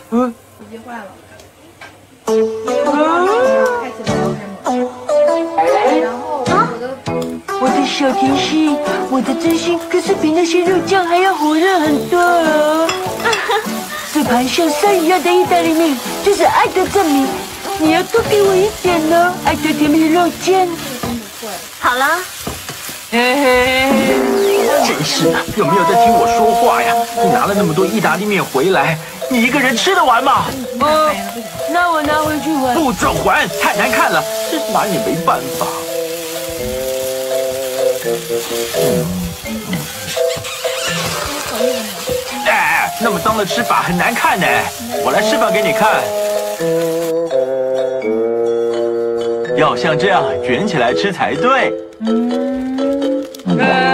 已经坏了。开启了保鲜膜。然后我的小甜心，我的真心可是比那些肉酱还要火热很多哦。这盘像山一样的意大利面，就是爱的证明。你要多给我一点哦，爱的甜蜜肉酱。 好了。 真是的，有没有在听我说话呀？你拿了那么多意大利面回来，你一个人吃得完吗？ 那我拿回去还。 不准还，太难看了，真是拿你没办法。哎，那么脏的吃法很难看呢，我来示范给你看。要像这样卷起来吃才对。